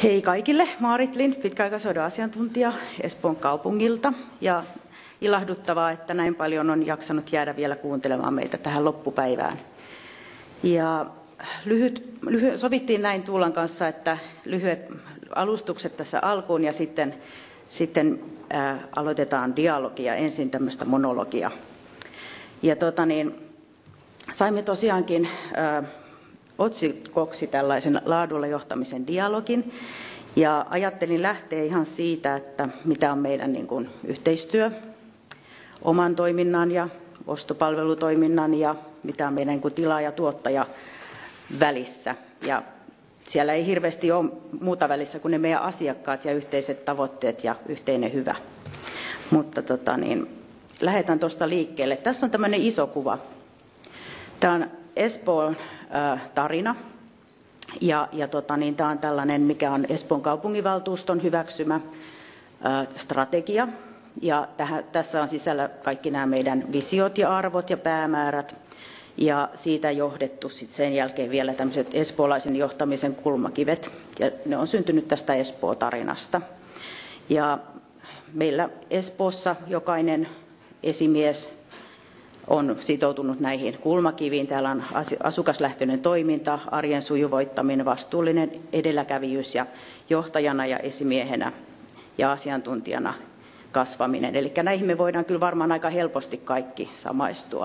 Hei kaikille, Maarit Lind, pitkäaikaishoidon asiantuntija Espoon kaupungilta. Ja ilahduttavaa, että näin paljon on jaksanut jäädä vielä kuuntelemaan meitä tähän loppupäivään. Ja sovittiin näin Tuulan kanssa, että lyhyet alustukset tässä alkuun ja sitten aloitetaan dialogia, ensin tämmöistä monologia. Ja saimme tosiaankin otsikoksi tällaisen laadulla johtamisen dialogin. Ja ajattelin lähteä ihan siitä, että mitä on meidän yhteistyö oman toiminnan ja ostopalvelutoiminnan ja mitä on meidän tilaaja- ja tuottaja välissä. Ja siellä ei hirveästi ole muuta välissä kuin ne meidän asiakkaat ja yhteiset tavoitteet ja yhteinen hyvä. Mutta lähdetään tuosta liikkeelle. Tässä on tämmöinen iso kuva. Tämä on Espoon tarina. Ja tämä on tällainen, mikä on Espoon kaupunginvaltuuston hyväksymä strategia. Ja tässä on sisällä kaikki nämä meidän visiot ja arvot ja päämäärät. Ja siitä johdettu sitten sen jälkeen vielä tämmöiset espoolaisen johtamisen kulmakivet. Ja ne on syntynyt tästä Espoo-tarinasta. Ja meillä Espoossa jokainen esimies on sitoutunut näihin kulmakiviin. Täällä on asukaslähtöinen toiminta, arjen sujuvoittaminen, vastuullinen edelläkävijyys ja johtajana ja esimiehenä ja asiantuntijana kasvaminen. Eli näihin me voidaan kyllä varmaan aika helposti kaikki samaistua.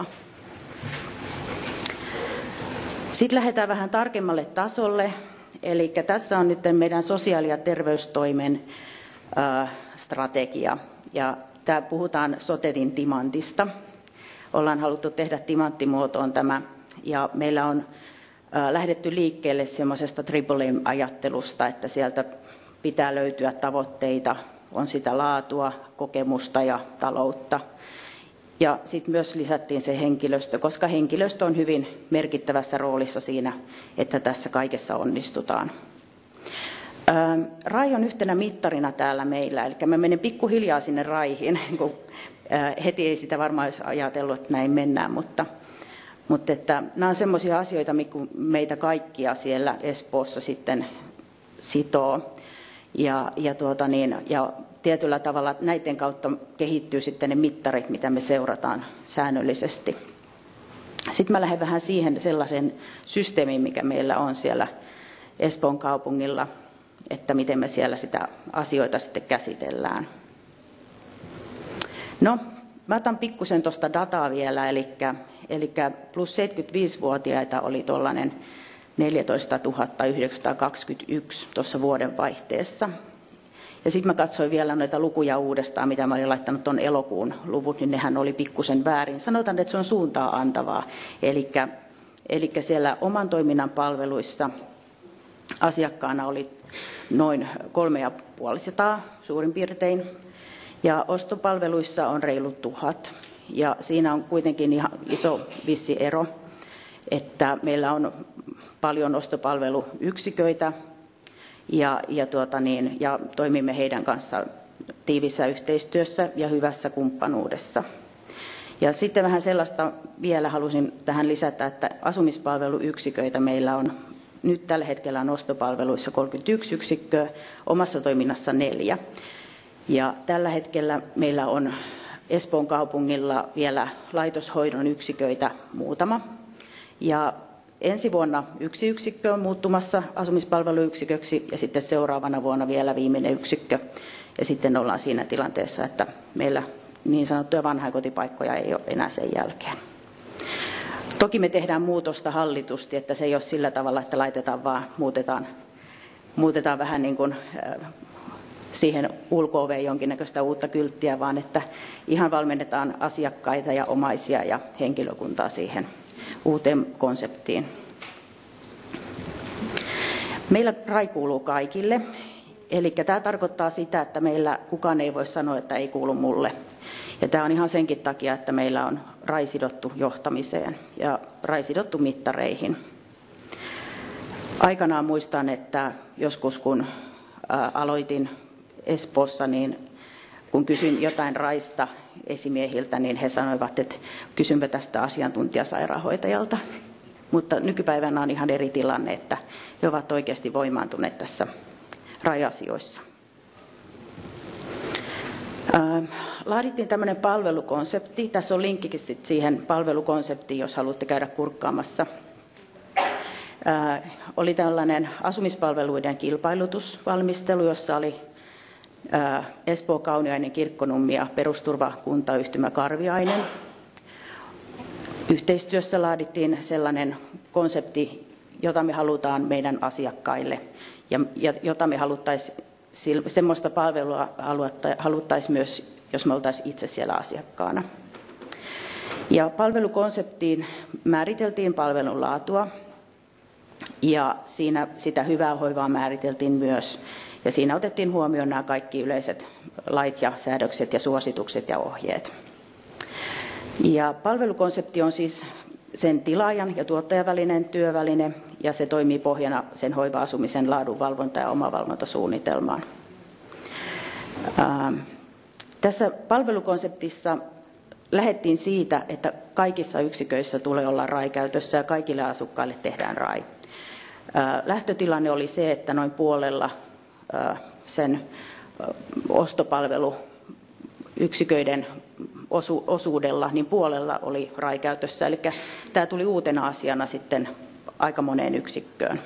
Sitten lähdetään vähän tarkemmalle tasolle. Eli tässä on nyt meidän sosiaali- ja terveystoimen strategia. Ja tää puhutaan Sotetin timantista. Ollaan haluttu tehdä timanttimuotoon tämä. Ja meillä on lähdetty liikkeelle semmoisesta triple M-ajattelusta, että sieltä pitää löytyä tavoitteita, on sitä laatua, kokemusta ja taloutta. Ja sitten myös lisättiin se henkilöstö, koska henkilöstö on hyvin merkittävässä roolissa siinä, että tässä kaikessa onnistutaan. RAI on yhtenä mittarina täällä meillä, eli mä menen pikkuhiljaa sinne RAIhin, kun heti ei sitä varmaan olisi ajatellut, että näin mennään, mutta että nämä on semmoisia asioita, mikä meitä kaikkia siellä Espoossa sitten sitoo. Ja tietyllä tavalla näiden kautta kehittyy sitten ne mittarit, mitä me seurataan säännöllisesti. Sitten mä lähden vähän siihen sellaisen systeemiin, mikä meillä on siellä Espoon kaupungilla, että miten me siellä sitä asioita sitten käsitellään. No, mä otan pikkusen tuosta dataa vielä, eli plus 75-vuotiaita oli tuollainen 14 921 tuossa vuodenvaihteessa. Ja sitten mä katsoin vielä noita lukuja uudestaan, mitä mä olin laittanut tuon elokuun luvut, niin nehän oli pikkusen väärin. Sanotaan, että se on suuntaa antavaa. Eli siellä oman toiminnan palveluissa asiakkaana oli noin 350 suurin piirtein. Ja ostopalveluissa on reilu 1000. Ja siinä on kuitenkin ihan iso vissi ero, että meillä on paljon ostopalveluyksiköitä ja toimimme heidän kanssaan tiivissä yhteistyössä ja hyvässä kumppanuudessa. Ja sitten vähän sellaista vielä halusin tähän lisätä, että asumispalveluyksiköitä meillä on nyt tällä hetkellä on ostopalveluissa 31 yksikköä, omassa toiminnassa 4. Ja tällä hetkellä meillä on Espoon kaupungilla vielä laitoshoidon yksiköitä muutama. Ja ensi vuonna 1 yksikkö on muuttumassa asumispalveluyksiköksi ja sitten seuraavana vuonna vielä viimeinen yksikkö. Ja sitten ollaan siinä tilanteessa, että meillä niin sanottuja vanhainkotipaikkoja ei ole enää sen jälkeen. Toki me tehdään muutosta hallitusti, että se ei ole sillä tavalla, että laitetaan vaan, muutetaan vähän niin kuin siihen ulko-oveen jonkinnäköistä uutta kylttiä, vaan että ihan valmennetaan asiakkaita ja omaisia ja henkilökuntaa siihen uuteen konseptiin. Meillä RAI kuuluu kaikille, eli tämä tarkoittaa sitä, että meillä kukaan ei voi sanoa, että ei kuulu mulle. Ja tämä on ihan senkin takia, että meillä on RAI sidottu johtamiseen ja RAI sidottu mittareihin. Aikanaan muistan, että joskus kun aloitin Espoossa, niin kun kysyin jotain RAIsta esimiehiltä, niin he sanoivat, että kysynpä tästä asiantuntijasairaanhoitajalta. Mutta nykypäivänä on ihan eri tilanne, että he ovat oikeasti voimaantuneet tässä RAI-asioissa. Laadittiin tämmöinen palvelukonsepti. Tässä on linkkikin siihen palvelukonseptiin, jos haluatte käydä kurkkaamassa. Oli tällainen asumispalveluiden kilpailutusvalmistelu, jossa oli Espoo, Kauniainen, Kirkkonummi ja perusturvakuntayhtymä Karviainen. Yhteistyössä laadittiin sellainen konsepti, jota me halutaan meidän asiakkaille ja jota me haluttaisiin, semmoista palvelua haluttaisiin myös, jos me oltaisiin itse siellä asiakkaana. Ja palvelukonseptiin määriteltiin palvelun laatua ja siinä sitä hyvää hoivaa määriteltiin myös. Ja siinä otettiin huomioon nämä kaikki yleiset lait ja säädökset ja suositukset ja ohjeet. Ja palvelukonsepti on siis sen tilaajan ja tuottajan välinen työväline, ja se toimii pohjana sen hoiva-asumisen laadunvalvonta- ja omavalvontasuunnitelmaan. Tässä palvelukonseptissa lähdettiin siitä, että kaikissa yksiköissä tulee olla RAI käytössä ja kaikille asukkaille tehdään RAI. Lähtötilanne oli se, että noin puolella sen ostopalveluyksiköiden osuudella, niin puolella oli RAI käytössä. Eli tämä tuli uutena asiana sitten aika moneen yksikköön.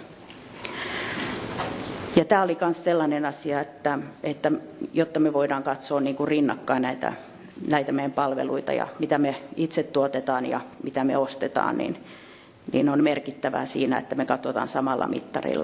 Ja tämä oli myös sellainen asia, että jotta me voidaan katsoa niin kuin rinnakkain näitä meidän palveluita ja mitä me itse tuotetaan ja mitä me ostetaan, niin on merkittävää siinä, että me katsotaan samalla mittarilla.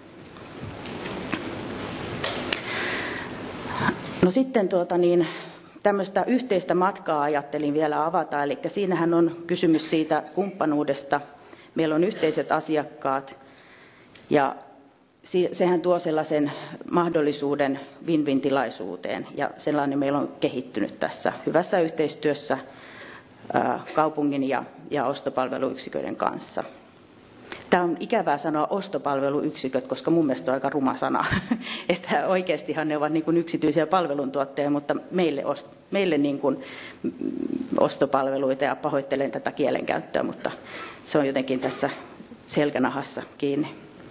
No sitten tämmöistä yhteistä matkaa ajattelin vielä avata, eli siinähän on kysymys siitä kumppanuudesta. Meillä on yhteiset asiakkaat ja sehän tuo sellaisen mahdollisuuden win-win-tilaisuuteen ja sellainen meillä on kehittynyt tässä hyvässä yhteistyössä kaupungin ja ostopalveluyksiköiden kanssa. Tämä on ikävää sanoa ostopalveluyksiköt, koska mun mielestä se on aika ruma sana. Että oikeastihan ne ovat niin kuin yksityisiä palveluntuottajia, mutta meille niin kuin ostopalveluita, ja pahoittelen tätä kielenkäyttöä, mutta se on jotenkin tässä selkänahassa kiinni.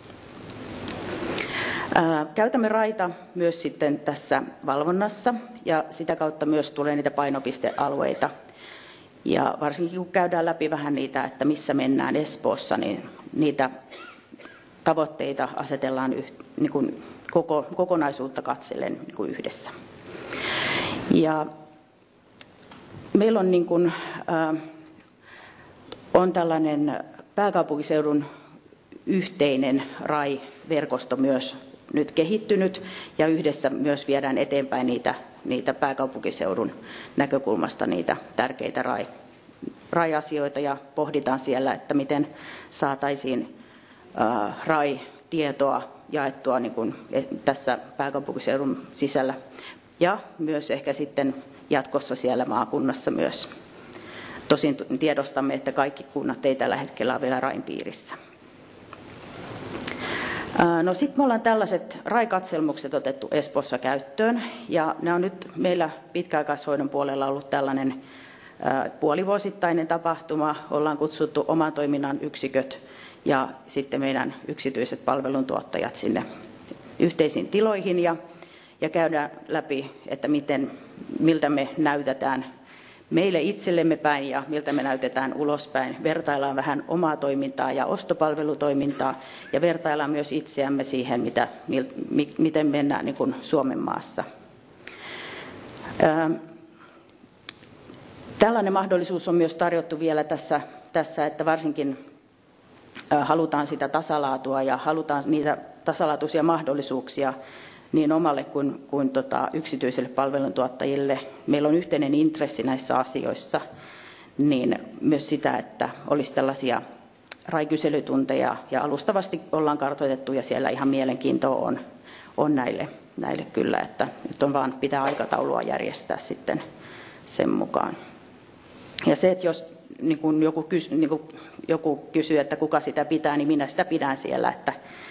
Käytämme RAIta myös sitten tässä valvonnassa ja sitä kautta myös tulee niitä painopistealueita. Ja varsinkin kun käydään läpi vähän niitä, että missä mennään Espoossa, niin niitä tavoitteita asetellaan niin kuin kokonaisuutta katsellen niin kuin yhdessä. Ja meillä on, niin kuin, on tällainen pääkaupunkiseudun yhteinen RAI-verkosto myös nyt kehittynyt ja yhdessä myös viedään eteenpäin niitä pääkaupunkiseudun näkökulmasta niitä tärkeitä RAI-asioita ja pohditaan siellä, että miten saataisiin RAI-tietoa jaettua niin kuin tässä pääkaupunkiseudun sisällä ja myös ehkä sitten jatkossa siellä maakunnassa myös. Tosin tiedostamme, että kaikki kunnat ei tällä hetkellä ole vielä RAIn piirissä. No sitten me ollaan tällaiset RAI-katselmukset otettu Espoossa käyttöön ja ne on nyt meillä pitkäaikaishoidon puolella ollut tällainen puolivuosittainen tapahtuma. Ollaan kutsuttu oman toiminnan yksiköt ja sitten meidän yksityiset palveluntuottajat sinne yhteisiin tiloihin ja käydään läpi, että miltä me näytetään meille itsellemme päin ja miltä me näytetään ulospäin. Vertaillaan vähän omaa toimintaa ja ostopalvelutoimintaa ja vertaillaan myös itseämme siihen, miten mennään niin kuin Suomen maassa. Tällainen mahdollisuus on myös tarjottu vielä tässä, että varsinkin halutaan sitä tasalaatua ja halutaan niitä tasalaatuisia mahdollisuuksia niin omalle kuin yksityisille palveluntuottajille. Meillä on yhteinen intressi näissä asioissa, niin myös sitä, että olisi tällaisia RAI-kyselytunteja ja alustavasti ollaan kartoitettu ja siellä ihan mielenkiintoa on näille kyllä, että nyt on vaan pitää aikataulua järjestää sitten sen mukaan. Ja se, että jos niin kun joku kysyy, että kuka sitä pitää, niin minä sitä pidän siellä, että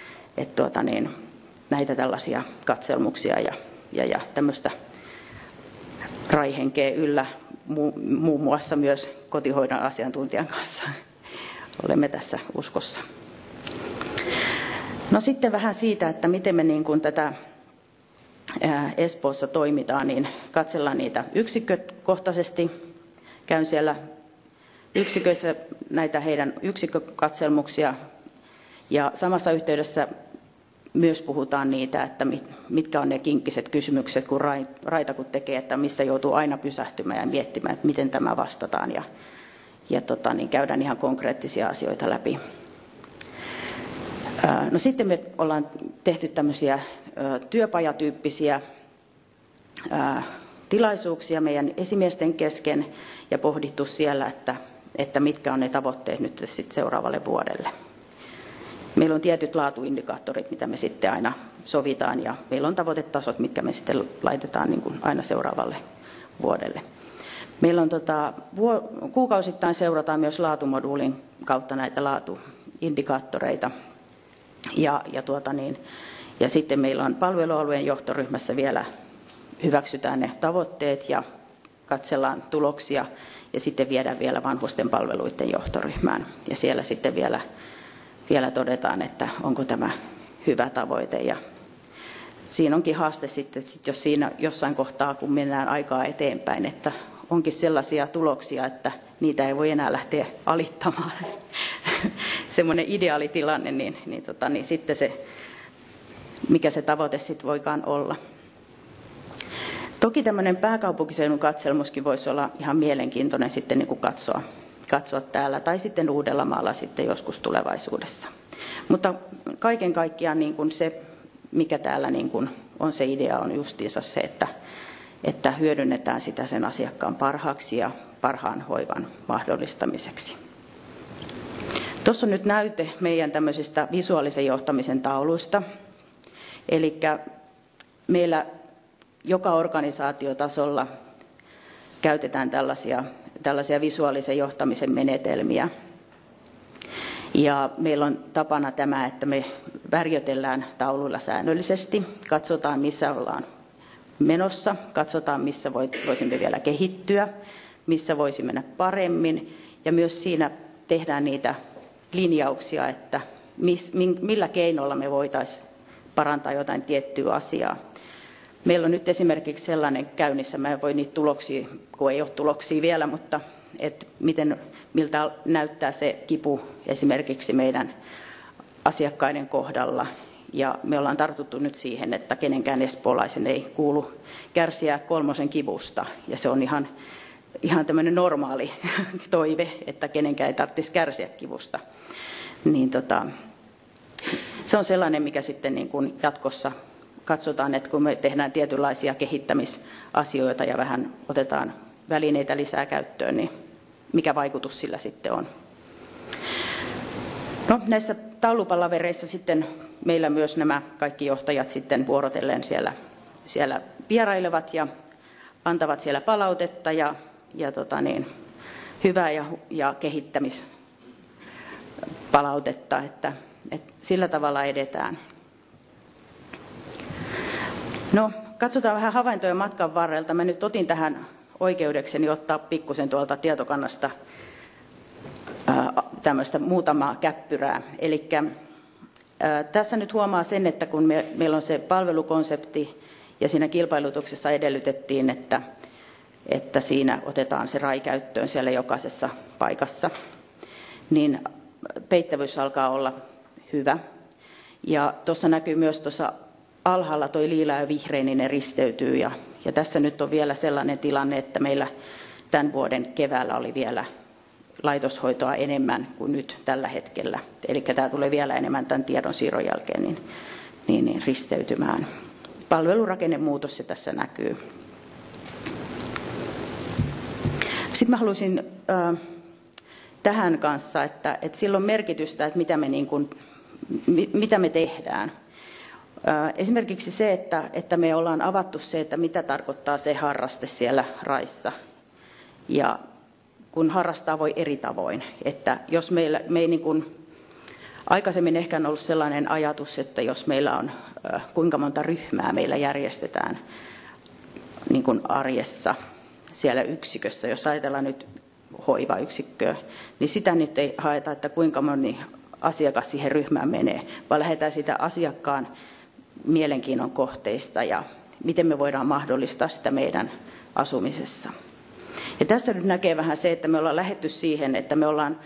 näitä tällaisia katselmuksia ja tämmöistä RAI-henkeä yllä muun muassa myös kotihoidon asiantuntijan kanssa olemme tässä uskossa. No sitten vähän siitä, että miten me niin kuin tätä Espoossa toimitaan, niin katsellaan niitä yksikkökohtaisesti. Käyn siellä yksiköissä näitä heidän yksikkökatselmuksia ja samassa yhteydessä myös puhutaan niitä, että mitkä on ne kinkkiset kysymykset, kun Raita kun tekee, että missä joutuu aina pysähtymään ja miettimään, että miten tämä vastataan ja niin käydään ihan konkreettisia asioita läpi. No sitten me ollaan tehty tämmöisiä työpajatyyppisiä tilaisuuksia meidän esimiesten kesken ja pohdittu siellä, että mitkä on ne tavoitteet nyt sitten seuraavalle vuodelle. Meillä on tietyt laatuindikaattorit, mitä me sitten aina sovitaan ja meillä on tavoitetasot, mitkä me sitten laitetaan niin kuin aina seuraavalle vuodelle. Meillä on kuukausittain seurataan myös laatumoduulin kautta näitä laatuindikaattoreita ja sitten meillä on palvelualueen johtoryhmässä vielä hyväksytään ne tavoitteet ja katsellaan tuloksia ja sitten viedään vielä vanhusten palveluiden johtoryhmään ja siellä sitten vielä todetaan, että onko tämä hyvä tavoite. Ja siinä onkin haaste sitten, jos siinä jossain kohtaa, kun mennään aikaa eteenpäin, että onkin sellaisia tuloksia, että niitä ei voi enää lähteä alittamaan. Semmoinen ideaalitilanne, niin sitten se, mikä se tavoite sitten voikaan olla. Toki tämmöinen pääkaupunkiseudun katselmuskin voisi olla ihan mielenkiintoinen sitten niin kuin katsoa täällä tai sitten Uudellamaalla sitten joskus tulevaisuudessa. Mutta kaiken kaikkiaan niin kuin se, mikä täällä niin kuin on se idea, on justiinsa se, että hyödynnetään sitä sen asiakkaan parhaaksi ja parhaan hoivan mahdollistamiseksi. Tuossa on nyt näyte meidän tämmöisistä visuaalisen johtamisen tauluista. Eli meillä joka organisaatiotasolla käytetään tällaisia visuaalisen johtamisen menetelmiä. Ja meillä on tapana tämä, että me värjötellään tauluilla säännöllisesti, katsotaan missä ollaan menossa, katsotaan missä voisimme vielä kehittyä, missä voisi mennä paremmin ja myös siinä tehdään niitä linjauksia, että millä keinolla me voitaisiin parantaa jotain tiettyä asiaa. Meillä on nyt esimerkiksi sellainen käynnissä, mä en voi niitä tuloksia, kun ei ole tuloksia vielä, mutta miltä näyttää se kipu esimerkiksi meidän asiakkaiden kohdalla. Ja me ollaan tartuttu nyt siihen, että kenenkään espoolaisen ei kuulu kärsiä 3 kivusta. Ja se on ihan tämmöinen normaali toive, että kenenkään ei tarvitsisi kärsiä kivusta. Niin se on sellainen, mikä sitten niin kuin jatkossa katsotaan, että kun me tehdään tietynlaisia kehittämisasioita ja vähän otetaan välineitä lisää käyttöön, niin mikä vaikutus sillä sitten on. No, näissä taulupalavereissa sitten meillä myös nämä kaikki johtajat sitten vuorotellen siellä vierailevat ja antavat siellä palautetta ja hyvää ja kehittämispalautetta, että sillä tavalla edetään. No, katsotaan vähän havaintoja matkan varrelta. Mä nyt otin tähän oikeudekseni ottaa pikkusen tuolta tietokannasta tämmöistä muutamaa käppyrää. Eli tässä nyt huomaa sen, että kun meillä on se palvelukonsepti ja siinä kilpailutuksessa edellytettiin, että siinä otetaan se RAI käyttöön siellä jokaisessa paikassa, niin peittävyys alkaa olla hyvä. Ja tuossa näkyy myös tuossa alhaalla tuo liila ja vihreä, niin ne risteytyy. Ja tässä nyt on vielä sellainen tilanne, että meillä tämän vuoden keväällä oli vielä laitoshoitoa enemmän kuin nyt tällä hetkellä. Eli tämä tulee vielä enemmän tämän tiedonsiirron jälkeen niin risteytymään. Palvelurakennemuutos se tässä näkyy. Sitten mä haluaisin tähän kanssa, että sillä on merkitystä, että mitä me tehdään. Esimerkiksi se, että me ollaan avattu se, että mitä tarkoittaa se harraste siellä RAIssa. Ja kun harrastaa voi eri tavoin. Että jos me ei niin kuin, aikaisemmin ehkä on ollut sellainen ajatus, että jos meillä on kuinka monta ryhmää meillä järjestetään niin kuin arjessa siellä yksikössä, jos ajatellaan nyt hoivayksikköä, niin sitä nyt ei haeta, että kuinka moni asiakas siihen ryhmään menee, vaan lähdetään siitä asiakkaan mielenkiinnon kohteista ja miten me voidaan mahdollistaa sitä meidän asumisessa. Ja tässä nyt näkee vähän se, että me ollaan lähdetty siihen, että me ollaan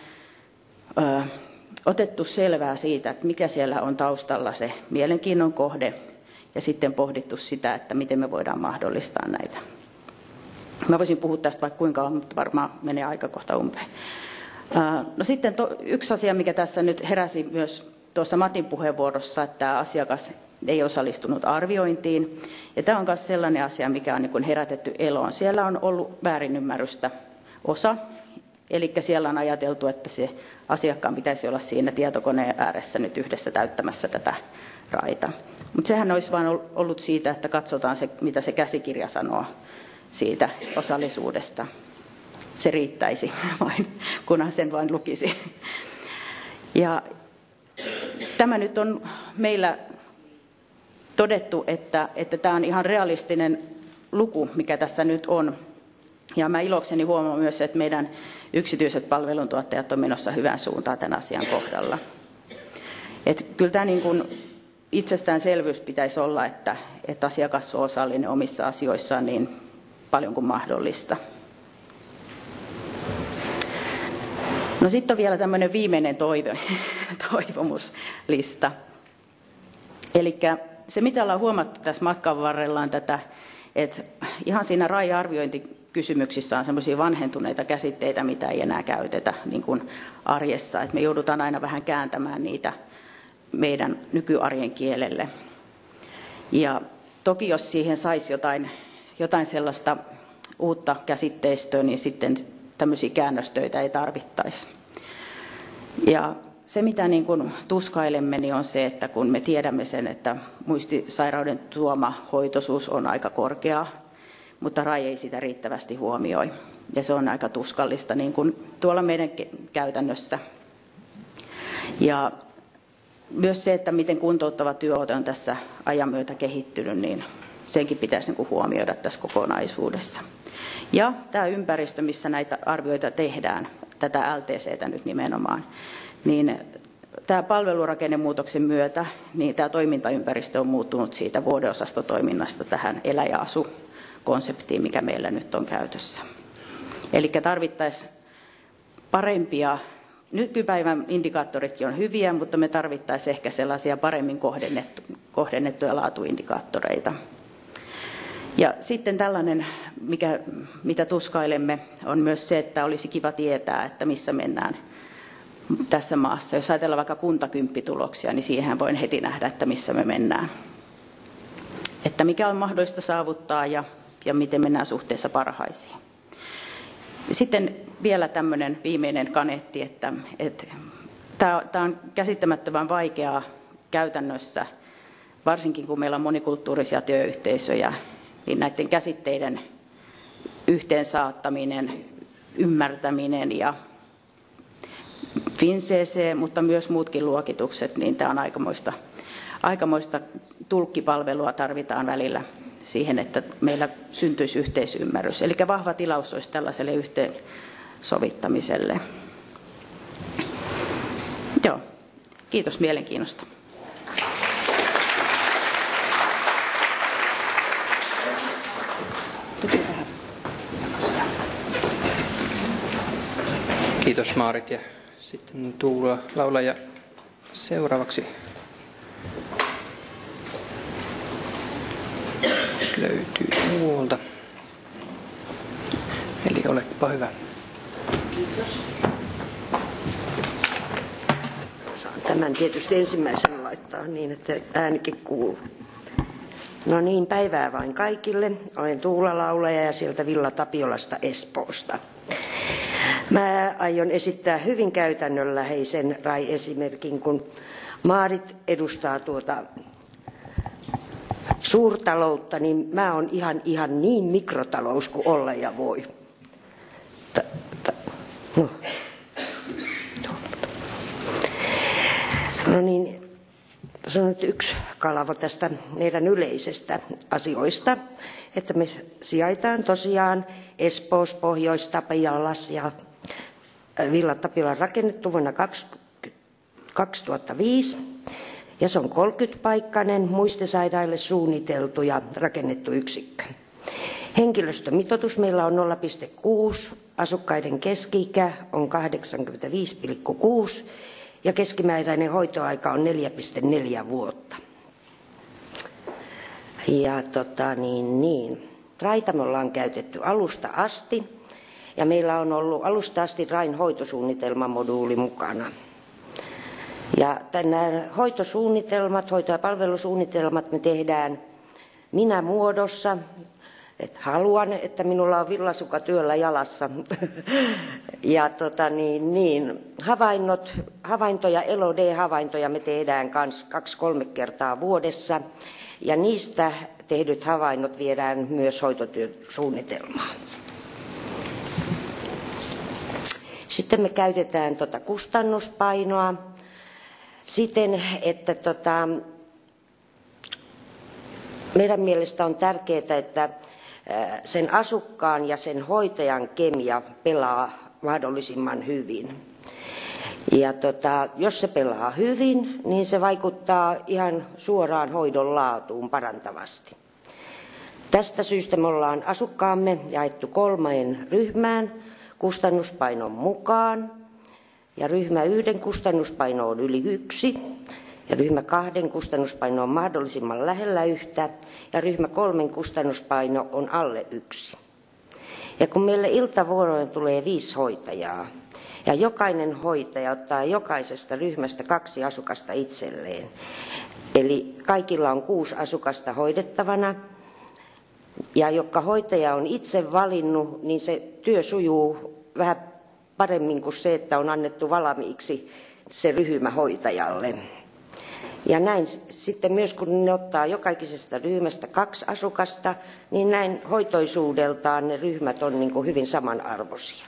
otettu selvää siitä, että mikä siellä on taustalla se mielenkiinnon kohde, ja sitten pohdittu sitä, että miten me voidaan mahdollistaa näitä. Mä voisin puhua tästä vaikka kuinka on, mutta varmaan menee aika kohta umpeen. No sitten yksi asia, mikä tässä nyt heräsi myös tuossa Matin puheenvuorossa, että tämä asiakas ei osallistunut arviointiin. Ja tämä on myös sellainen asia, mikä on niin herätetty eloon. Siellä on ollut väärinymmärrystä osa, eli siellä on ajateltu, että se asiakkaan pitäisi olla siinä tietokoneen ääressä nyt yhdessä täyttämässä tätä raita. Mutta sehän olisi vain ollut siitä, että katsotaan se, mitä se käsikirja sanoo siitä osallisuudesta. Se riittäisi vain, kunhan sen vain lukisi. Ja tämä nyt on meillä todettu, että tämä on ihan realistinen luku, mikä tässä nyt on. Ja mä ilokseni huomaan myös, että meidän yksityiset palveluntuottajat on menossa hyvään suuntaan tämän asian kohdalla. Että kyllä tämä niin kuin itsestäänselvyys pitäisi olla, että asiakas on osallinen omissa asioissaan niin paljon kuin mahdollista. No sitten on vielä tämmöinen viimeinen toivomuslista. Eli se, mitä ollaan huomattu tässä matkan varrella, on tätä, että ihan siinä RAI-arviointikysymyksissä on semmoisia vanhentuneita käsitteitä, mitä ei enää käytetä niin kuin arjessa. Että me joudutaan aina vähän kääntämään niitä meidän nykyarjen kielelle. Ja toki jos siihen saisi jotain sellaista uutta käsitteistöä, niin sitten tämmöisiä käännöstöitä ei tarvittaisi. Ja se, mitä niin kuin tuskailemme, niin on se, että kun me tiedämme sen, että muistisairauden tuoma hoitoisuus on aika korkea, mutta RAI ei sitä riittävästi huomioi. Ja se on aika tuskallista niin kuin tuolla meidän käytännössä. Ja myös se, että miten kuntouttava työote on tässä ajan myötä kehittynyt, niin senkin pitäisi niin kuin huomioida tässä kokonaisuudessa. Ja tämä ympäristö, missä näitä arvioita tehdään, tätä LTCtä nyt nimenomaan, niin tämä palvelurakennemuutoksen myötä niin tämä toimintaympäristö on muuttunut siitä vuodeosastotoiminnasta tähän elä- ja asu-konseptiin, mikä meillä nyt on käytössä. Eli tarvittaisiin parempia, nykypäivän indikaattoritkin on hyviä, mutta me tarvittaisiin ehkä sellaisia paremmin kohdennettuja laatuindikaattoreita. Ja sitten tällainen, mitä tuskailemme, on myös se, että olisi kiva tietää, että missä mennään tässä maassa. Jos ajatellaan vaikka kuntakymppituloksia, niin siihen voin heti nähdä, että missä me mennään. Että mikä on mahdollista saavuttaa ja miten mennään suhteessa parhaisiin. Sitten vielä tämmöinen viimeinen kaneetti, että tämä on käsittämättömän vaikeaa käytännössä, varsinkin kun meillä on monikulttuurisia työyhteisöjä, niin näiden käsitteiden yhteensaattaminen, ymmärtäminen ja FinCC, mutta myös muutkin luokitukset, niin tämä on aikamoista tulkkipalvelua tarvitaan välillä siihen, että meillä syntyisi yhteisymmärrys. Eli vahva tilaus olisi tällaiselle yhteensovittamiselle. Joo, kiitos mielenkiinnosta. Kiitos Maarit ja sitten Tuula laulaja seuraavaksi. Löytyy muualta. Eli olepa hyvä. Kiitos. Saan tämän tietysti ensimmäisen laittaa niin, että äänikin kuuluu. No niin, päivää vain kaikille. Olen Tuula laulaja ja sieltä Villa Tapiolasta Espoosta. Mä aion esittää hyvin käytännönläheisen RAI-esimerkin, kun Maarit edustaa tuota suurtaloutta, niin mä oon ihan niin mikrotalous kuin olla ja voi. No niin, se on nyt yksi kalavo tästä meidän yleisestä asioista, että me sijaitaan tosiaan Espoossa, Pohjois-Tapiolassa ja Villa Tapiola rakennettu vuonna 2005 ja se on 30-paikkainen muistisairaille suunniteltu ja rakennettu yksikkö. Henkilöstömitoitus meillä on 0,6, asukkaiden keski-ikä on 85,6 ja keskimääräinen hoitoaika on 4,4 vuotta. Ja Raita me ollaan käytetty alusta asti ja meillä on ollut alusta asti Rain hoitosuunnitelmamoduuli mukana. Ja nämä hoitosuunnitelmat, hoito- ja palvelusuunnitelmat me tehdään minä-muodossa. Haluan, että minulla on villasuka työllä jalassa. Ja havaintoja, LOD-havaintoja me tehdään 2-3 kertaa vuodessa. Ja niistä tehdyt havainnot viedään myös hoitotyösuunnitelmaan. Sitten me käytetään kustannuspainoa siten, että meidän mielestä on tärkeää, että sen asukkaan ja sen hoitajan kemia pelaa mahdollisimman hyvin. Ja jos se pelaa hyvin, niin se vaikuttaa ihan suoraan hoidon laatuun parantavasti. Tästä syystä me ollaan asukkaamme jaettu 3 ryhmään kustannuspainon mukaan. Ja ryhmä 1 kustannuspaino on yli 1. Ja ryhmä 2 kustannuspaino on mahdollisimman lähellä 1. Ja ryhmä 3 kustannuspaino on alle 1. Ja kun meille iltavuoroon tulee 5 hoitajaa, ja jokainen hoitaja ottaa jokaisesta ryhmästä 2 asukasta itselleen, eli kaikilla on 6 asukasta hoidettavana, ja joka hoitaja on itse valinnut, niin se työ sujuu vähän paremmin kuin se, että on annettu valmiiksi se ryhmä hoitajalle. Ja näin sitten myös kun ne ottaa jokaisesta ryhmästä 2 asukasta, niin näin hoitoisuudeltaan ne ryhmät on niin kuin hyvin samanarvoisia.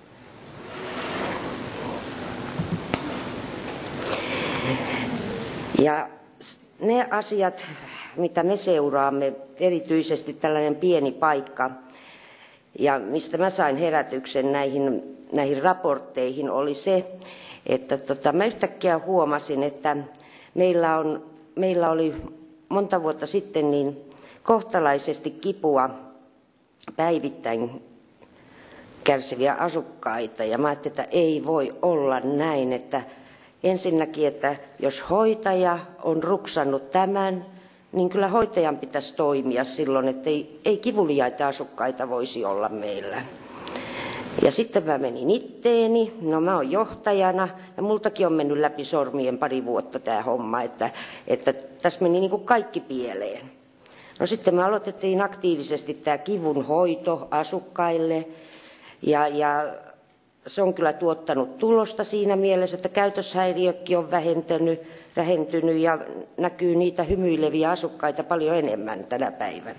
Ja ne asiat, mitä me seuraamme, erityisesti tällainen pieni paikka, ja mistä mä sain herätyksen näihin raportteihin, oli se, että mä yhtäkkiä huomasin, että meillä oli monta vuotta sitten niin kohtalaisesti kipua päivittäin kärsiviä asukkaita. Ja mä ajattelin, että ei voi olla näin, että ensinnäkin, että jos hoitaja on ruksannut tämän, niin kyllä hoitajan pitäisi toimia silloin, että ei kivuliaita asukkaita voisi olla meillä. Ja sitten mä menin itteeni, no mä oon johtajana ja multakin on mennyt läpi sormien 2 vuotta tämä homma, että tässä meni niin kuin kaikki pieleen. No sitten me aloitettiin aktiivisesti tämä kivun hoito asukkaille ja se on kyllä tuottanut tulosta siinä mielessä, että käytöshäiriökin on vähentynyt ja näkyy niitä hymyileviä asukkaita paljon enemmän tänä päivänä.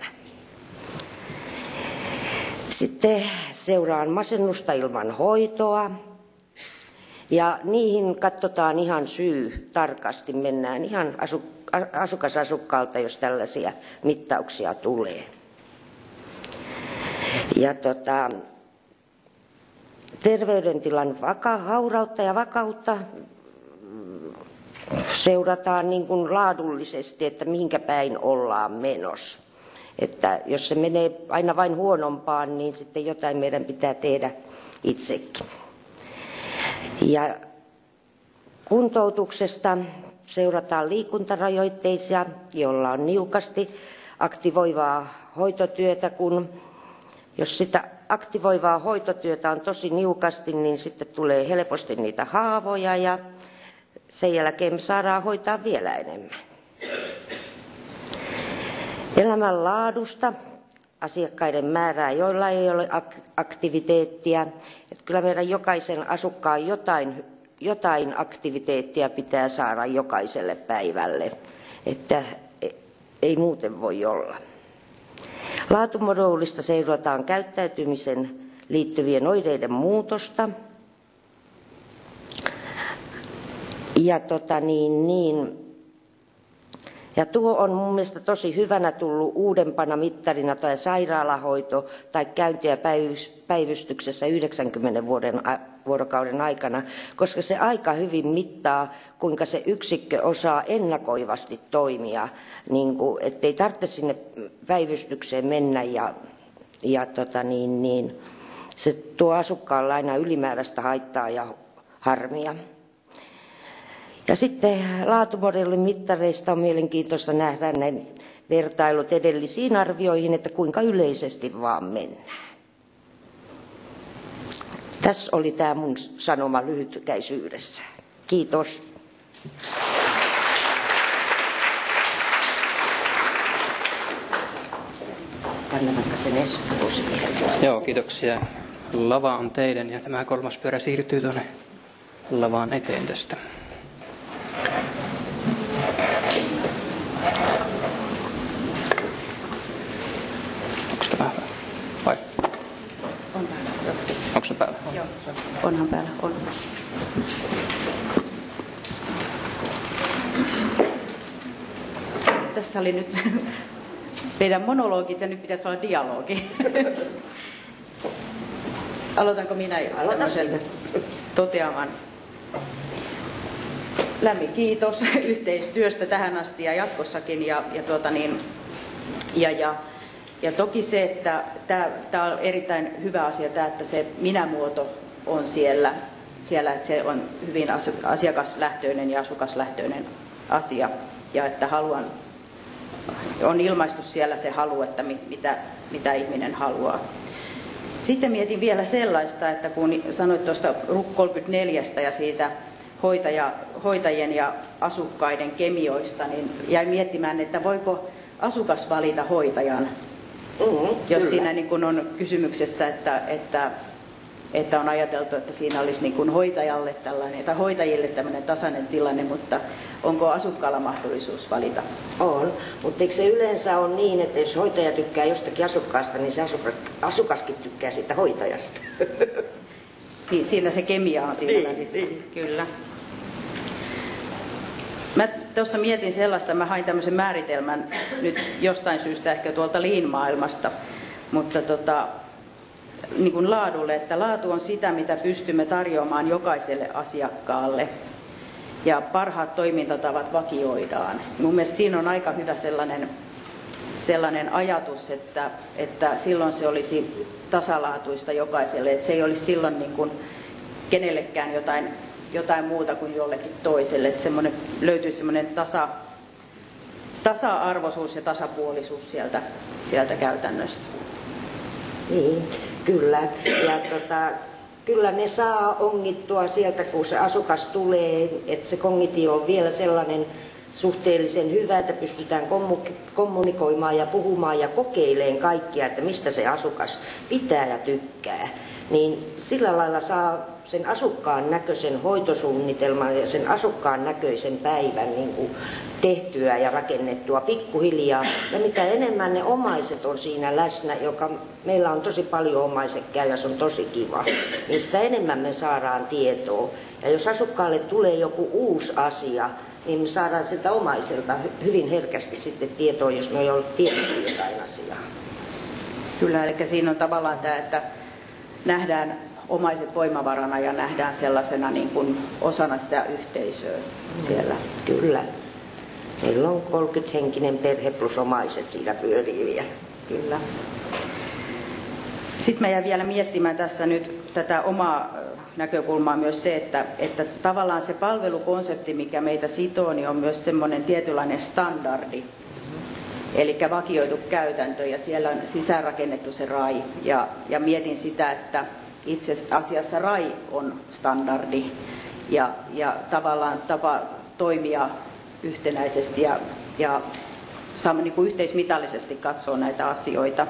Sitten seuraan masennusta ilman hoitoa ja niihin katsotaan ihan syy tarkasti, mennään ihan asukasasukkaalta, jos tällaisia mittauksia tulee. Ja terveydentilan haurautta ja vakautta seurataan niin kuin laadullisesti, että mihinkä päin ollaan menossa. Että jos se menee aina vain huonompaan, niin sitten jotain meidän pitää tehdä itsekin. Ja kuntoutuksesta seurataan liikuntarajoitteisia, joilla on niukasti aktivoivaa hoitotyötä, jos sitä aktivoivaa hoitotyötä on tosi niukasti, niin sitten tulee helposti niitä haavoja ja sen jälkeen me saadaan hoitaa vielä enemmän. Elämänlaadusta, asiakkaiden määrää, joilla ei ole aktiviteettia. Että kyllä meidän jokaisen asukkaan jotain aktiviteettia pitää saada jokaiselle päivälle, että ei muuten voi olla. Laatumoduulista seurataan käyttäytymisen liittyvien oireiden muutosta. Ja Ja tuo on mun mielestä tosi hyvänä tullut uudempana mittarina tai sairaalahoito tai käyntiä päivystyksessä 90 vuorokauden aikana, koska se aika hyvin mittaa, kuinka se yksikkö osaa ennakoivasti toimia, niin kuin, ettei tarvitse sinne päivystykseen mennä se tuo asukkaalle aina ylimääräistä haittaa ja harmia. Ja sitten laatumodelin mittareista on mielenkiintoista nähdä ne vertailut edellisiin arvioihin, että kuinka yleisesti vaan mennään. Tässä oli tämä mun sanoma lyhytkäisyydessä. Kiitos. Kanna vaikka sen Espoo siihen. Joo, kiitoksia. Lava on teidän ja tämä kolmas pyörä siirtyy tuonne lavaan eteen tästä. Onko tämä hyvä? Vai? On päällä. Joo. Onko se päällä? Joo. Onhan päällä. On. Tässä oli nyt meidän monologit ja nyt pitäisi olla dialogi. Aloitanko minä tämmöisen toteamaan? Lämmin kiitos yhteistyöstä tähän asti ja jatkossakin. Ja toki se, että tämä on erittäin hyvä asia, että se minämuoto on siellä, että se on hyvin asiakaslähtöinen ja asukaslähtöinen asia. Ja että on ilmaistu siellä se halu, että mitä ihminen haluaa. Sitten mietin vielä sellaista, että kun sanoit tuosta RUC 34 ja siitä hoitajien ja asukkaiden kemioista, niin jäin miettimään, että voiko asukas valita hoitajan, jos kyllä. siinä niin kun on kysymyksessä, että on ajateltu, että siinä olisi niin kuin hoitajalle tällainen, tai hoitajille tämmöinen tasainen tilanne, mutta onko asukkaalla mahdollisuus valita? On, mutta eikö se yleensä ole niin, että jos hoitaja tykkää jostakin asukkaasta, niin se asukaskin tykkää siitä hoitajasta? Niin, siinä se kemia on siinä välissä, kyllä. Mä tuossa mietin sellaista, mä hain tämmöisen määritelmän nyt jostain syystä ehkä tuolta Lean-maailmasta, mutta niin kuin laadulle, että laatu on sitä, mitä pystymme tarjoamaan jokaiselle asiakkaalle ja parhaat toimintatavat vakioidaan. Mun mielestä siinä on aika hyvä sellainen ajatus, että silloin se olisi tasalaatuista jokaiselle, että se ei olisi silloin niin kuin kenellekään jotain muuta kuin jollekin toiselle, että löytyisi semmoinen tasa-arvoisuus ja tasapuolisuus sieltä käytännössä. Niin, kyllä. Ja kyllä ne saa ongittua sieltä, kun se asukas tulee, että se kognitio on vielä sellainen suhteellisen hyvä, että pystytään kommunikoimaan ja puhumaan ja kokeilemaan kaikkia, että mistä se asukas pitää ja tykkää. Niin sillä lailla saa sen asukkaan näköisen hoitosuunnitelman ja sen asukkaan näköisen päivän niin kuin tehtyä ja rakennettua pikkuhiljaa. Ja mitä enemmän ne omaiset on siinä läsnä, joka meillä on tosi paljon omaiset käy ja se on tosi kiva, niin sitä enemmän me saadaan tietoa. Ja jos asukkaalle tulee joku uusi asia, niin me saadaan siltä omaiselta hyvin herkästi sitten tietoa, jos me ei ole tiedetty jotain asiaa. Kyllä, eli siinä on tavallaan tämä, että nähdään omaiset voimavarana ja nähdään sellaisena niin kuin osana sitä yhteisöä siellä. Kyllä. Meillä on 30-henkinen perhe plus omaiset siinä pyörii vielä. Kyllä. Sitten mä jäin vielä miettimään tässä nyt tätä omaa näkökulmaa myös se, että tavallaan se palvelukonsepti, mikä meitä sitoo, niin on myös semmoinen tietynlainen standardi. Eli vakioitu käytäntö ja siellä on sisäänrakennettu se RAI. Ja mietin sitä, että itse asiassa RAI on standardi ja tavallaan tapa toimia yhtenäisesti ja niin kuin yhteismitallisesti katsoa näitä asioita.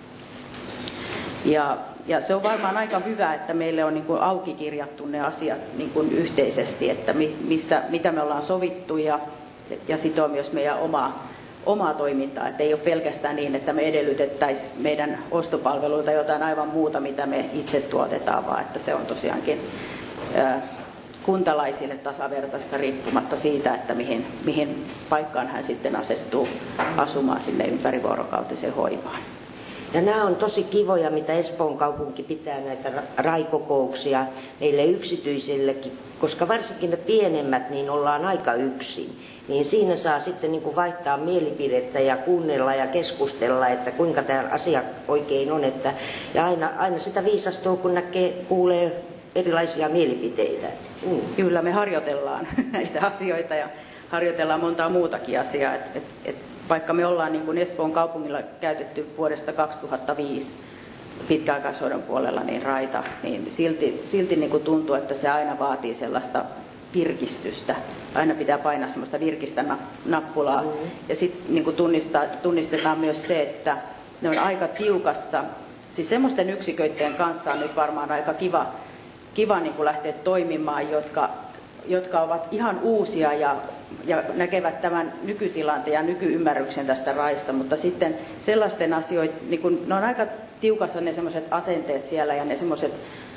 Ja se on varmaan aika hyvä, että meille on niin kuin auki kirjattu ne asiat niin kuin yhteisesti, että mitä me ollaan sovittu ja sitoo myös meidän omaa toimintaa. Että ei ole pelkästään niin, että me edellytettäisiin meidän ostopalveluita jotain aivan muuta, mitä me itse tuotetaan, vaan että se on tosiaankin kuntalaisille tasavertaista riippumatta siitä, että mihin paikkaan hän sitten asettuu asumaan sinne ympärivuorokautiseen hoivaan. Ja nämä on tosi kivoja, mitä Espoon kaupunki pitää näitä RAI-kokouksia meille yksityisillekin, koska varsinkin me pienemmät niin ollaan aika yksin. Niin siinä saa sitten niin kuin vaihtaa mielipidettä ja kuunnella ja keskustella, että kuinka tämä asia oikein on. Ja aina sitä viisastuu, kun kuulee erilaisia mielipiteitä. Kyllä, me harjoitellaan näitä asioita ja harjoitellaan montaa muutakin asiaa. Vaikka me ollaan niin kuin Espoon kaupungilla käytetty vuodesta 2005 pitkäaikaishoidon puolella niin raita, niin silti niin kuin tuntuu, että se aina vaatii sellaista virkistystä. Aina pitää painaa sellaista virkistä nappulaa. Ja sitten niin kuin tunnistetaan myös se, että ne on aika tiukassa. Siis semmoisten yksiköiden kanssa on nyt varmaan aika kiva niin kuin lähteä toimimaan, jotka ovat ihan uusia ja näkevät tämän nykytilanteen ja nykyymmärryksen tästä raista, mutta sitten sellaisten asioiden, niin kun, ne on aika tiukassa ne semmoiset asenteet siellä ja ne semmoiset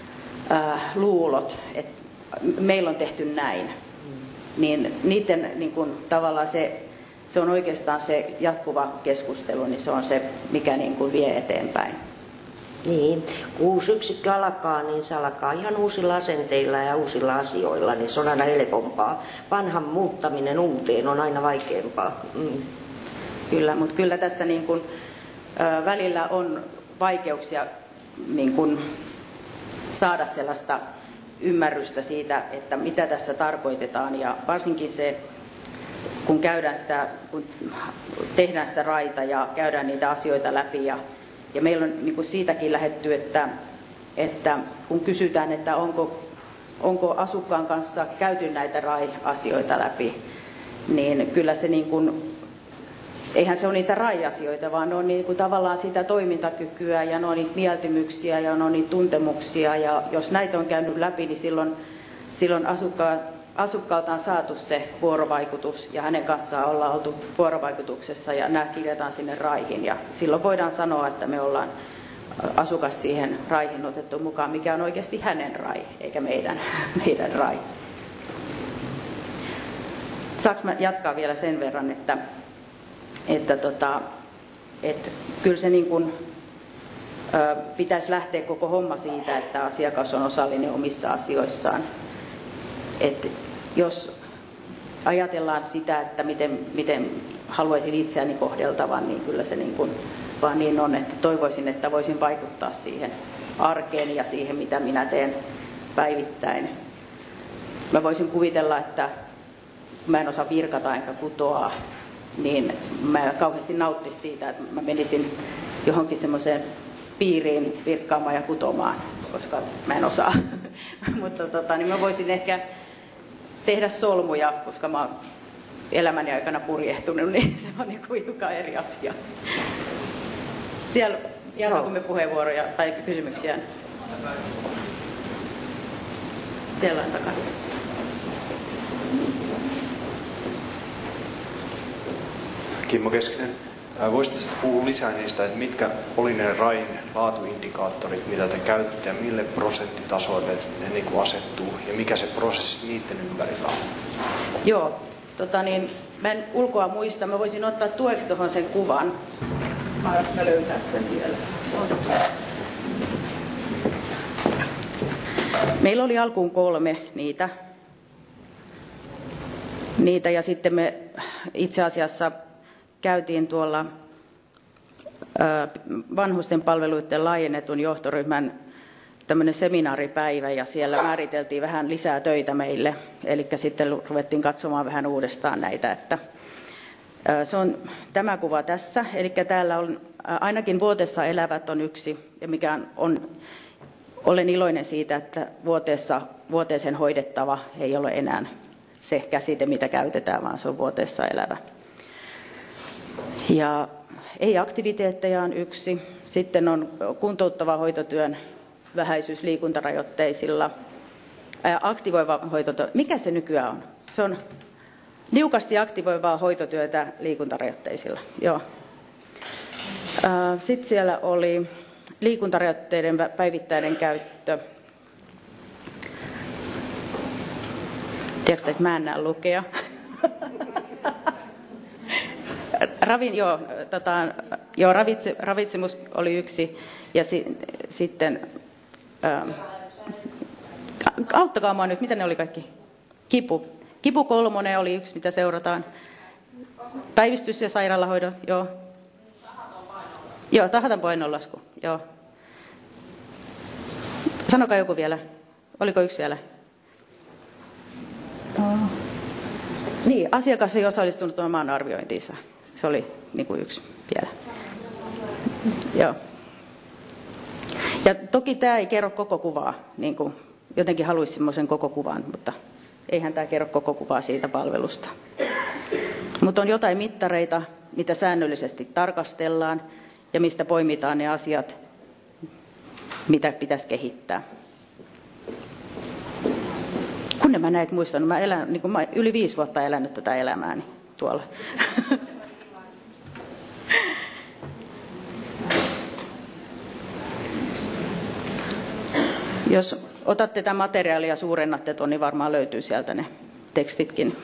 luulot, että meillä on tehty näin, niin niiden niin kun, tavallaan se on oikeastaan se jatkuva keskustelu, niin se on se, mikä niin kun vie eteenpäin. Niin, kun uusi yksikkö alkaa, niin se alkaa ihan uusilla asenteilla ja uusilla asioilla, niin se on aina helpompaa. Vanhan muuttaminen uuteen on aina vaikeampaa. Kyllä, mutta kyllä tässä niin kun, välillä on vaikeuksia niin kun, saada sellaista ymmärrystä siitä, että mitä tässä tarkoitetaan. Ja varsinkin se, kun tehdään sitä raita ja käydään niitä asioita läpi ja meillä on niin kuin siitäkin lähdetty, että kun kysytään, että onko asukkaan kanssa käyty näitä RAI-asioita läpi, niin kyllä se niin kuin, eihän se ole niitä RAI-asioita, vaan ne on niin kuin tavallaan sitä toimintakykyä ja ne on niitä mieltymyksiä ja ne on niitä tuntemuksia. Ja jos näitä on käynyt läpi, niin silloin asukkaalta on saatu se vuorovaikutus ja hänen kanssaan ollaan oltu vuorovaikutuksessa ja nämä kirjataan sinne RAIhin. Ja silloin voidaan sanoa, että me ollaan asukas siihen RAIhin otettu mukaan, mikä on oikeasti hänen RAI, eikä meidän RAI. Saanko mä jatkaa vielä sen verran, että kyllä se niin kuin, pitäisi lähteä koko homma siitä, että asiakas on osallinen omissa asioissaan. Että jos ajatellaan sitä, että miten haluaisin itseäni kohdeltavan, niin kyllä se niin kuin vaan niin on, että toivoisin, että voisin vaikuttaa siihen arkeen ja siihen, mitä minä teen päivittäin. Mä voisin kuvitella, että mä en osaa virkata enkä kutoa, niin mä kauheasti nauttisin siitä, että mä menisin johonkin semmoiseen piiriin virkkaamaan ja kutomaan, koska mä en osaa. Mutta niin mä voisin ehkä tehdä solmuja, koska mä oon elämäni aikana purjehtunut, niin se on niin kuin hiukan eri asia. Siellä jatkaako me puheenvuoroja tai kysymyksiä? Siellä on takana. Kimmo Keskinen, voisitteko puhua lisää niistä, että mitkä oli ne RAIn laatuindikaattorit, mitä te käytätte ja mille prosenttitasoille ne niin kuin asettuu ja mikä se prosessi niiden ympärillä on? Joo, mä en ulkoa muista, mä voisin ottaa tueksi tuohon sen kuvan. Mä löytää sen vielä. Meillä oli alkuun 3 niitä ja sitten me itse asiassa käytiin tuolla vanhusten palveluiden laajennetun johtoryhmän tämmöinen seminaaripäivä ja siellä määriteltiin vähän lisää töitä meille. Eli sitten ruvettiin katsomaan vähän uudestaan näitä. Että se on tämä kuva tässä. Eli täällä on ainakin vuoteessa elävät on yksi ja mikä olen iloinen siitä, että vuoteeseen hoidettava ei ole enää se käsite, mitä käytetään, vaan se on vuoteessa elävä. Ja ei-aktiviteetteja on 1. Sitten on kuntouttava hoitotyön vähäisyys liikuntarajoitteisilla. Aktivoiva hoitotyö. Mikä se nykyään on? Se on niukasti aktivoivaa hoitotyötä liikuntarajoitteisilla. Joo. Sitten siellä oli liikuntarajoitteiden päivittäinen käyttö. Tiedätkö, että mä en näe lukea? Ravitsemus oli yksi, ja sitten, auttakaa mua nyt, mitä ne oli kaikki? Kipu 3 oli yksi, mitä seurataan. Päivystys ja sairaalahoidot, joo. Joo, tahaton painonlasku, joo. Sanokaa joku vielä. Oliko yksi vielä? Niin, asiakas ei osallistunut omaan arviointiinsa. Se oli niin kuin yksi vielä. Joo. Ja toki tämä ei kerro koko kuvaa, niin kuin jotenkin haluaisi semmoisen koko kuvan, mutta eihän tämä kerro koko kuvaa siitä palvelusta. Mutta on jotain mittareita, mitä säännöllisesti tarkastellaan ja mistä poimitaan ne asiat, mitä pitäisi kehittää. Kun mä näet muistanut, mä elän, niin mä yli 5 vuotta elänyt tätä elämääni tuolla. Jos otatte tätä materiaalia ja suurennatte tuon, niin varmaan löytyy sieltä ne tekstitkin.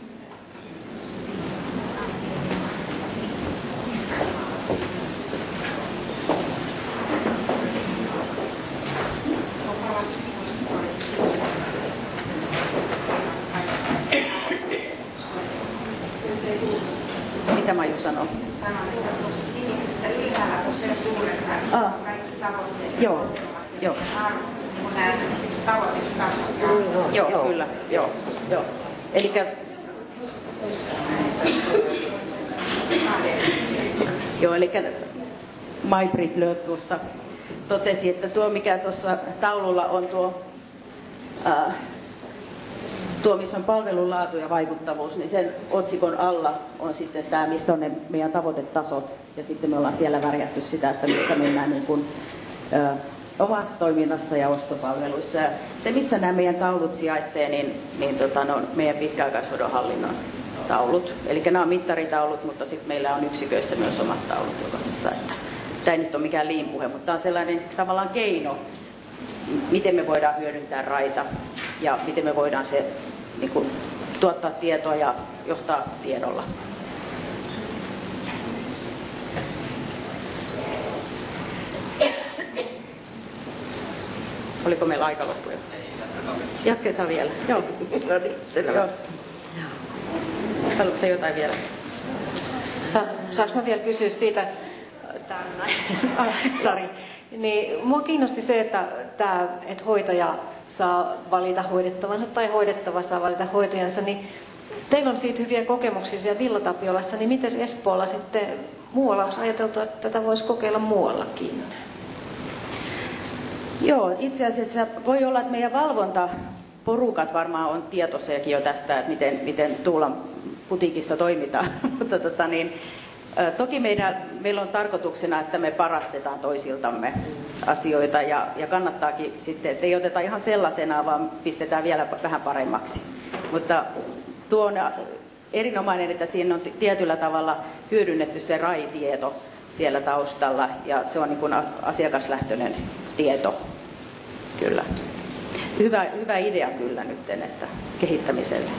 Mitä Maiju sanoo? Sanoin, että tuossa sinisessä ylhäällä, kun se suurentaa, kaikki tavoitteet. Joo. Kun nämä tavoitetasot. Joo, kyllä. Joo. Elikkä May-Britt Lööf tuossa totesi, että tuo mikä tuossa taululla on tuo missä on palvelun laatu ja vaikuttavuus, niin sen otsikon alla on sitten tämä, missä on ne meidän tavoitetasot. Ja sitten me ollaan siellä värjätty sitä, että missä mennään niin kuin, omassa toiminnassa ja ostopalveluissa. Ja se, missä nämä meidän taulut sijaitsee, niin ne on meidän pitkäaikaishoidon hallinnon taulut. Eli nämä on mittaritaulut, mutta sitten meillä on yksiköissä myös omat taulut jokaisessa. Tämä ei nyt ole mikään liinpuhe, mutta tämä on sellainen tavallaan keino, miten me voidaan hyödyntää raita ja miten me voidaan se niin kuin, tuottaa tietoa ja johtaa tiedolla. Oliko meillä aika loppu jo? Jatketaan vielä. Joo. No niin, selvä. Joo. Haluatko sä jotain vielä? Saanko mä vielä kysyä siitä, Sari, niin mua kiinnosti se, että hoitaja saa valita hoidettavansa tai hoidettava saa valita hoitajansa, niin teillä on siitä hyviä kokemuksia siellä Villa-Tapiolassa, niin miten Espoolla sitten muualla olisi ajateltu, että tätä voisi kokeilla muuallakin? Joo, itse asiassa voi olla, että meidän valvontaporukat varmaan on tietoisiakin jo tästä, että miten Tuulan putiikissa toimitaan. Mutta toki meillä on tarkoituksena, että me parastetaan toisiltamme asioita ja kannattaakin sitten, että ei oteta ihan sellaisenaan, vaan pistetään vielä vähän paremmaksi. Mutta tuo on erinomainen, että siinä on tietyllä tavalla hyödynnetty se RAI-tieto siellä taustalla ja se on niin kuin asiakaslähtöinen tieto. Kyllä. Hyvä idea kyllä nyt, että kehittämiselle.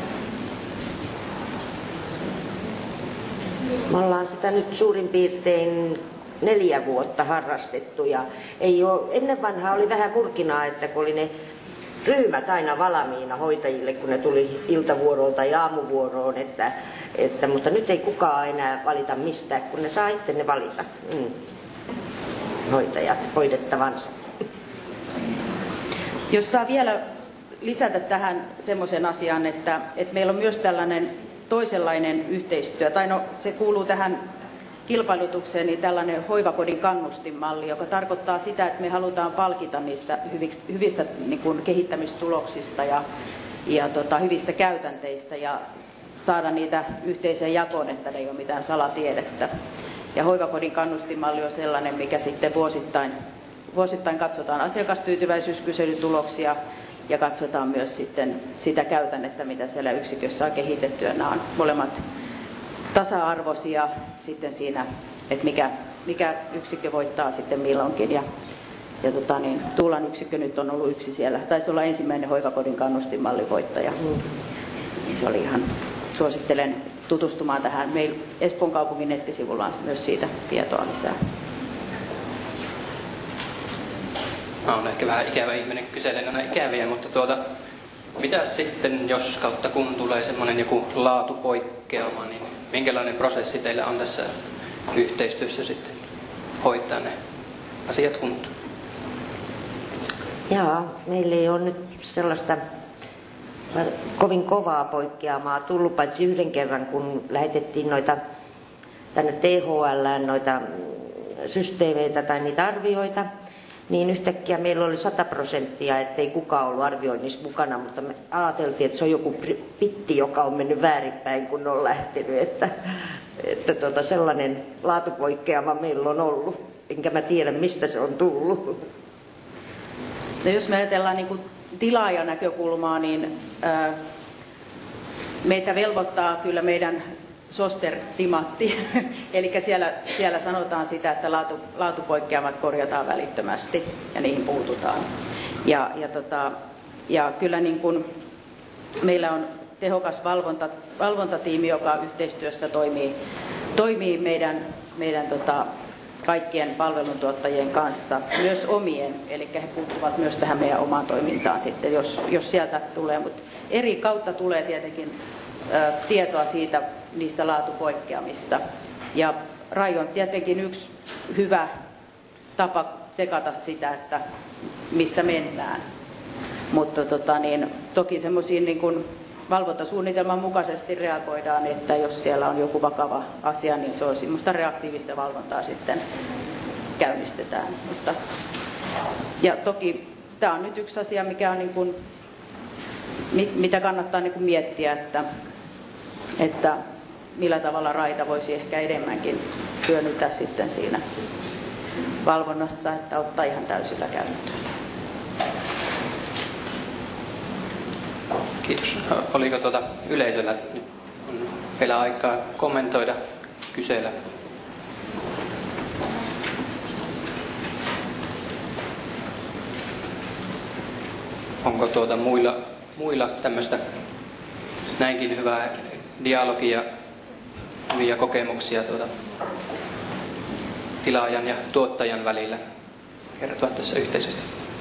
Me ollaan sitä nyt suurin piirtein 4 vuotta harrastettu ja ennen vanhaa oli vähän murkinaa, että kun oli ne ryhmät aina valmiina hoitajille, kun ne tuli iltavuoroon tai aamuvuoroon, mutta nyt ei kukaan enää valita mistään, kun ne saa itse ne valita. Hoitajat hoidettavansa. Jos saa vielä lisätä tähän semmoisen asian, että meillä on myös tällainen toisenlainen yhteistyö, tai no se kuuluu tähän kilpailutukseen, niin tällainen hoivakodin kannustinmalli, joka tarkoittaa sitä, että me halutaan palkita niistä hyvistä niin kuin kehittämistuloksista ja hyvistä käytänteistä ja saada niitä yhteiseen jakoon, että ne ei ole mitään salatiedettä. Ja hoivakodin kannustinmalli on sellainen, mikä sitten vuosittain katsotaan asiakastyytyväisyyskyselytuloksia ja katsotaan myös sitten sitä käytännettä, mitä siellä yksikössä on kehitetty. Nämä on molemmat tasa-arvoisia sitten siinä, että mikä yksikkö voittaa sitten milloinkin. Ja Tuulan yksikkö nyt on ollut yksi siellä. Taisi olla ensimmäinen hoivakodin kannustinmallivoittaja. Se oli ihan, suosittelen tutustumaan tähän. Meillä Espoon kaupungin nettisivulla on myös siitä tietoa lisää. Mä oon ehkä vähän ikävä ihminen, kyselen aina ikäviä, mutta mitä sitten, jos kautta kun tulee semmoinen joku laatupoikkeama, niin minkälainen prosessi teillä on tässä yhteistyössä sitten hoitaa ne asiat kuntoon? Jaa, meillä ei ole nyt sellaista kovin kovaa poikkeamaa tullut, paitsi yhden kerran, kun lähetettiin tänne THL:ään noita systeemeitä tai niitä arvioita, niin yhtäkkiä meillä oli 100%, ettei kukaan ollut arvioinnissa mukana, mutta me ajateltiin, että se on joku pitti, joka on mennyt väärinpäin, kun on lähtenyt, että sellainen laatupoikkeama meillä on ollut, enkä mä tiedä, mistä se on tullut. No jos me ajatellaan niin kuin tilaajan näkökulmaa, niin meitä velvoittaa kyllä meidän SOSTER-timatti, eli siellä sanotaan sitä, että laatupoikkeamat korjataan välittömästi ja niihin puututaan. Ja kyllä niin kuin meillä on tehokas valvontatiimi, joka yhteistyössä toimii meidän kaikkien palveluntuottajien kanssa, myös omien, eli he puuttuvat myös tähän meidän omaan toimintaan sitten, jos sieltä tulee, mutta eri kautta tulee tietenkin tietoa niistä laatupoikkeamista. Ja RAI on tietenkin yksi hyvä tapa tsekata sitä, että missä mennään. Mutta toki semmoisiin niin kuin valvontasuunnitelman mukaisesti reagoidaan, että jos siellä on joku vakava asia, niin se on semmoista reaktiivista valvontaa sitten käynnistetään. Ja toki tämä on nyt yksi asia, mikä on niin kuin, mitä kannattaa niin kuin miettiä, että millä tavalla RAIta voisi ehkä enemmänkin hyödyntää sitten siinä valvonnassa, että ottaa ihan täysillä käyttöön. Kiitos. Oliko yleisöllä nyt on vielä aikaa kommentoida, kysellä? Onko muilla tämmöistä näinkin hyvää dialogia, hyviä kokemuksia tilaajan ja tuottajan välillä kertoa tässä yhteisesti?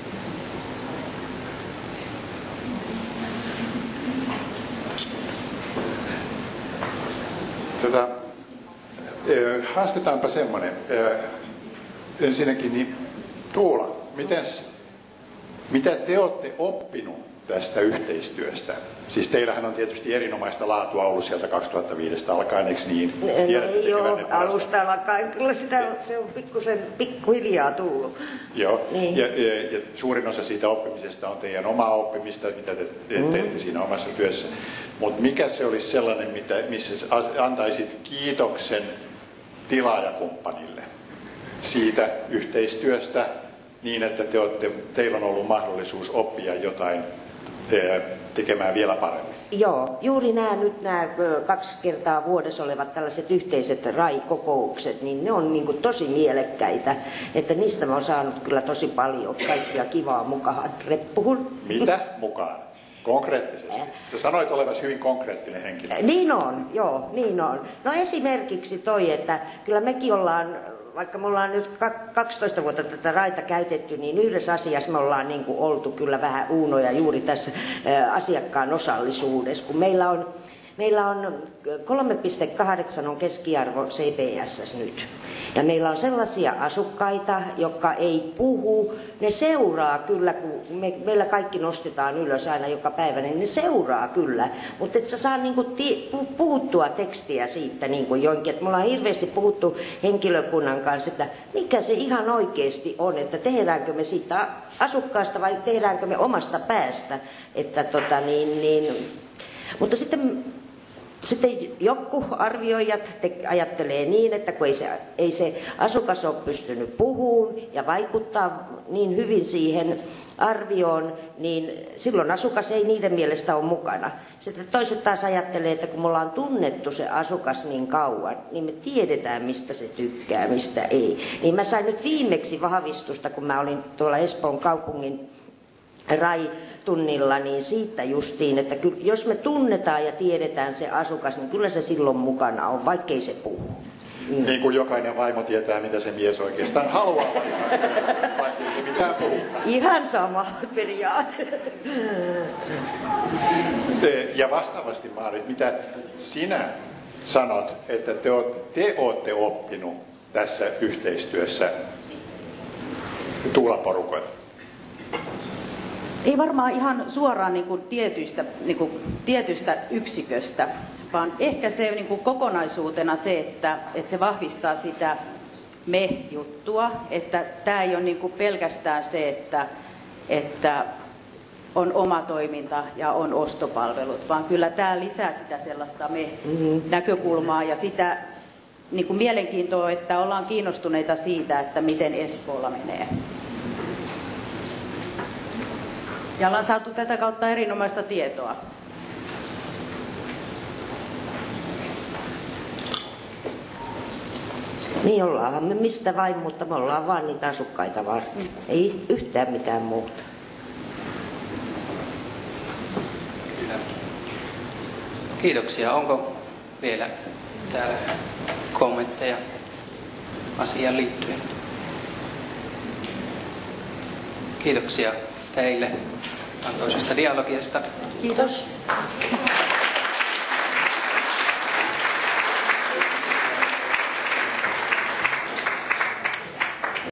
Haastetaanpa semmoinen. Ensinnäkin, niin Tuula, mitä te olette oppinut tästä yhteistyöstä? Siis teillähän on tietysti erinomaista laatua ollut sieltä 2005 alkaen, eikö niin? Joo, alusta alkaen. Kyllä se on pikkuhiljaa tullut. Joo, niin. ja suurin osa siitä oppimisesta on teidän omaa oppimista, mitä te teette siinä omassa työssä. Mutta mikä se olisi sellainen, missä antaisit kiitoksen tilaajakumppanille siitä yhteistyöstä niin, että teillä on ollut mahdollisuus oppia jotain tekemään vielä paremmin? Joo, juuri nämä 2 kertaa vuodessa olevat tällaiset yhteiset RAI-kokoukset, niin ne on niin kuin tosi mielekkäitä, että niistä mä oon saanut kyllä tosi paljon kaikkia kivaa mukaan reppuhun. Mitä mukaan? Konkreettisesti. Sä sanoit olevasi hyvin konkreettinen henkilö. Niin on, joo, niin on. No esimerkiksi toi, että kyllä mekin ollaan, vaikka me ollaan nyt 12 vuotta tätä RAIta käytetty, niin yhdessä asiassa me ollaan niin kuin oltu kyllä vähän uunoja juuri tässä asiakkaan osallisuudessa, kun meillä on 3,8 on keskiarvo CPS nyt. Ja meillä on sellaisia asukkaita, jotka ei puhu, ne seuraa kyllä, kun meillä kaikki nostetaan ylös aina joka päivä, niin ne seuraa kyllä. Mutta et sä saa niinku puhuttua tekstiä siitä niinku jonkin. Et me ollaan hirveästi puhuttu henkilökunnan kanssa, että mikä se ihan oikeasti on, että tehdäänkö me siitä asukkaasta vai tehdäänkö me omasta päästä. Että mutta sitten Sitten joku arvioijat ajattelee niin, että kun ei se asukas ole pystynyt puhumaan ja vaikuttaa niin hyvin siihen arvioon, niin silloin asukas ei niiden mielestä ole mukana. Sitten toiset taas ajattelee, että kun me ollaan tunnettu se asukas niin kauan, niin me tiedetään, mistä se tykkää, mistä ei. Niin mä sain nyt viimeksi vahvistusta, kun mä olin tuolla Espoon kaupungin RAI-tunnilla, niin siitä justiin, että jos me tunnetaan ja tiedetään se asukas, niin kyllä se silloin mukana on, vaikkei se puhu. Niin kuin jokainen vaimo tietää, mitä se mies oikeastaan haluaa, vaikkei se mitään puhu. Ihan sama periaate. Ja vastaavasti, Maarit, mitä sinä sanot, että te olette oppinut tässä yhteistyössä tuulaporukoilla? Ei varmaan ihan suoraan tietystä yksiköstä, vaan ehkä se kokonaisuutena se, että se vahvistaa sitä me-juttua, että tämä ei ole pelkästään se, että on oma toiminta ja on ostopalvelut, vaan kyllä tämä lisää sitä sellaista me-näkökulmaa ja sitä mielenkiintoa, että ollaan kiinnostuneita siitä, että miten Espoolla menee. Ja ollaan saatu tätä kautta erinomaista tietoa. Niin ollaanhan me mistä vain, mutta me ollaan vaan niitä asukkaita varten. Ei yhtään mitään muuta. Kyllä. Kiitoksia. Onko vielä täällä kommentteja asiaan liittyen? Kiitoksia teille antoisesta dialogiasta. Kiitos.